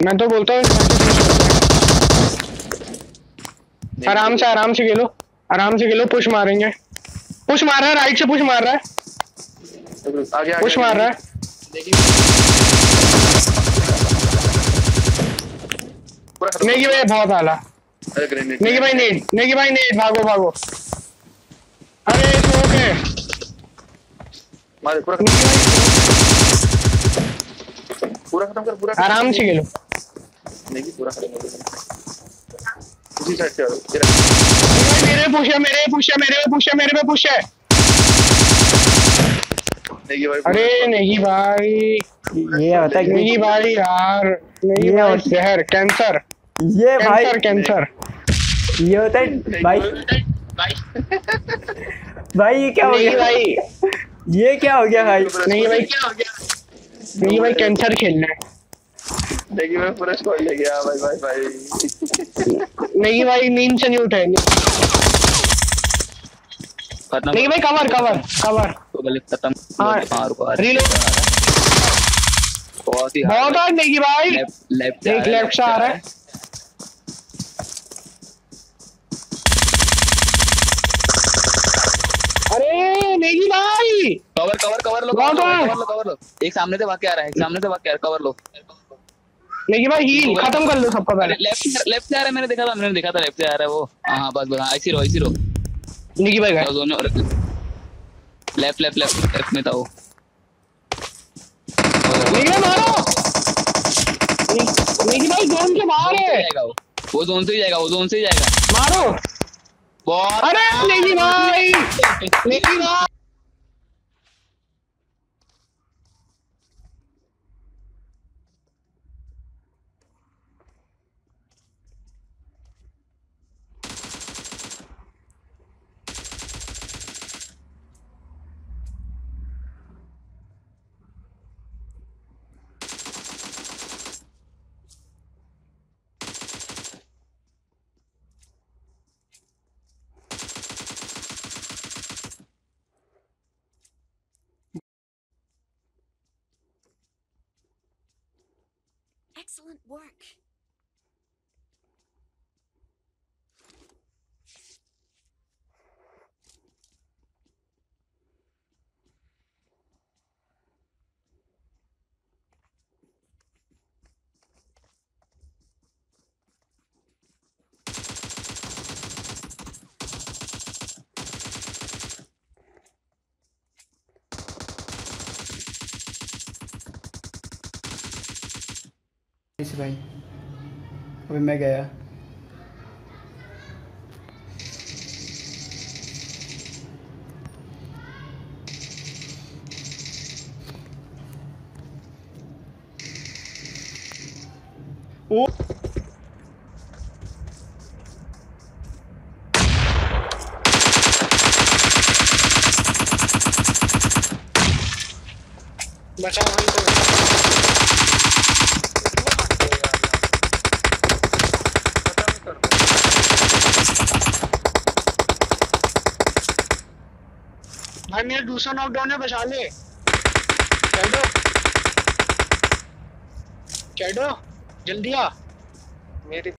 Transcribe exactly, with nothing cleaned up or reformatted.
मैं तो बोलता हूँ आराम से आराम से खेलो, आराम से खेलो। पुश मारेंगे, पुश मार रहा है, राइट से पुश मार रहा है, आगे पुश मार रहा है। नेगी भाई बहुत आला, नेगी भाई नेट, नेगी भाई नेट, भागो भागो। अरे स्मोक है, मार पूरा पूरा खत्म कर, पूरा आराम से खेलो। नेगी पूरा खत्म कर, उसी साइड से तेरा मेरे पुश है, मेरे पुश है, मेरे पे पुश है, मेरे पे पुश है। नेगी भाई, अरे नेगी भाई, ये होता है नेगी भाई यार, नेगी भाई जहर, कैंसर, ये भाई कैंसर कैंसर। ये होता है भाई। भाई ये क्या हो गया भाई, ये क्या हो गया भाई? नहीं भाई क्या हो गया, नहीं भाई कैंसर खेलना है। नेगी भाई पूरा स्क्वाड ले गया भाई भाई भाई। नहीं भाई नींद से नहीं उठे। नहीं भाई कवर कवर कवर तो गले खत्म। हाँ रीलोड बहुत ही बहुत है नेगी भाई। लेफ्ट एक लेफ्ट से आ रहा है। अरे नेगी भाई कवर कवर कवर लो, बहुत है। कवर लो कवर लो। एक सामने से भाग के आ रहा है, एक सामने से भाग के आ रहा है, कवर लो। नेगी भाई हील खत्म कर लो सबका पहले। लेफ्ट लेफ्ट से आ रहा है, मैंने देखा था, मैंने देखा था लेफ्ट से आ रहा है वो। हाँ बस बस ऐसी रो ऐसी रो। नेगी भाई गए दोनों लेफ्ट लेफ्ट लेफ्ट लेफ्ट में था वो। नेगी भाई मारो। नेगी भाई जोन के बाहर है, वो वो जोन से ही जाएगा, वो जोन से ही जाएगा। मारो। बहुत अरे नेगी भाई, नेगी भाई Excellent work. भाई अभी मैं गया। ओ बचा भाई तो भाई मेरा दूसरा नॉकडाउन है, बचा ले। कैडो कैडो जल्दी आ मेरी